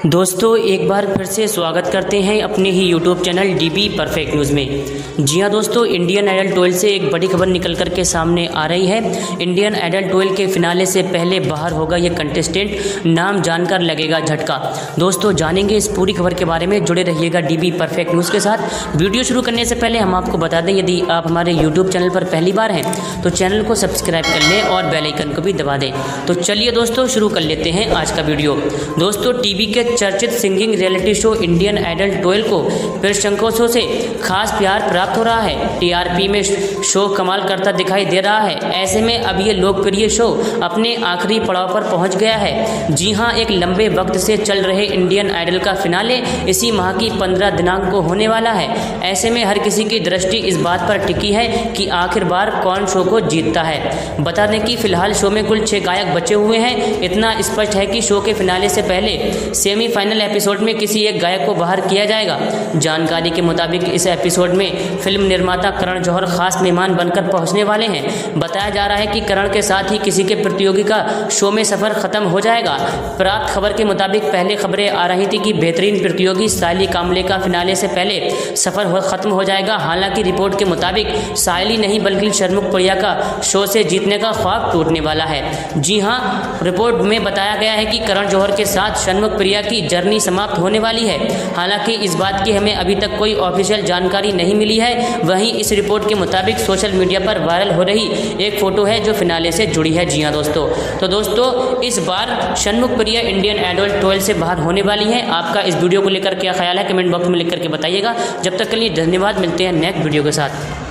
दोस्तों एक बार फिर से स्वागत करते हैं अपने ही YouTube channel DB perfect news में। जी हां दोस्तों, इंडियन आइडल 12 से एक बड़ी खबर निकल कर के सामने आ रही है। इंडियन आइडल 12 के फिनाले से पहले बाहर होगा ये कंटेस्टेंट, नाम जानकर लगेगा झटका। दोस्तों जानेंगे इस पूरी खबर के बारे में, जुड़े रहिएगा डीबी परफेक्ट न्यूज़ के साथ। वीडियो शुरू करने से पहले हम आपको बता दें, यदि आप हमारे यूट्यूब चैनल पर पहली बार हैं तो चैनल को सब्सक्राइब कर लें और बेल आइकन को भी दबा दें। तो चलिए दोस्तों शुरू कर लेते हैं आज का वीडियो। दोस्तों टीवी के चर्चित singing reality show Indian Idol 12 को दर्शकों से खास प्यार प्राप्त हो रहा है। टीआरपी में शो कमाल करता दिखाई दे रहा है। ऐसे में अब ये लोकप्रिय शो अपने आखिरी पड़ाव पर पहुंच गया है। जी हां, एक लंबे वक्त से चल रहे इंडियन आइडल का फिनाले इसी माह की 15 दिनांक को होने वाला है। ऐसे में हर किसी की दृष्टि इस बात पर टिकी है कि आखिर बार कौन शो को जीतता है। बता दें कि फिलहाल शो में कुल 6 गायक बचे हुए हैं। इतना स्पष्ट है कि शो के फिनाले से पहले सेमीफाइनल एपिसोड में किसी एक गायक को बाहर किया जाएगा। जानकारी के मुताबिक इस एपिसोड में फिल्म निर्माता करण जौहर खास मेहमान बनकर पहुंचने वाले हैं। बताया जा रहा है कि करण के साथ ही किसी के प्रतियोगी का शो में सफर खत्म हो जाएगा। प्राप्त खबर के मुताबिक पहले खबरें आ रही थी कि बेहतरीन प्रतियोगी सायली कामले का फिनाले से पहले सफर खत्म हो जाएगा। हालांकि रिपोर्ट के मुताबिक सायली नहीं बल्कि शर्मुख प्रिया का शो से जीतने का ख्वाब टूटने वाला है। जी हां, रिपोर्ट में बताया गया है कि करण जौहर के साथ शर्मुख प्रिया की जर्नी समाप्त होने वाली है। हालांकि इस बात की हमें अभी तक कोई ऑफिशियल जानकारी नहीं मिली है। वहीं इस रिपोर्ट के मुताबिक सोशल मीडिया पर वायरल हो रही एक फोटो है जो फिनाले से जुड़ी है। जी हां दोस्तों, तो दोस्तों इस बार शर्मुख प्रिया इंडियन आइडल 12 से बाहर होने वाली है। आपका इस वीडियो को लेकर क्या ख्याल है, कमेंट बॉक्स में लिख करके बताइएगा। जब तक के लिए धन्यवाद, मिलते हैं नेक्स्ट वीडियो के साथ।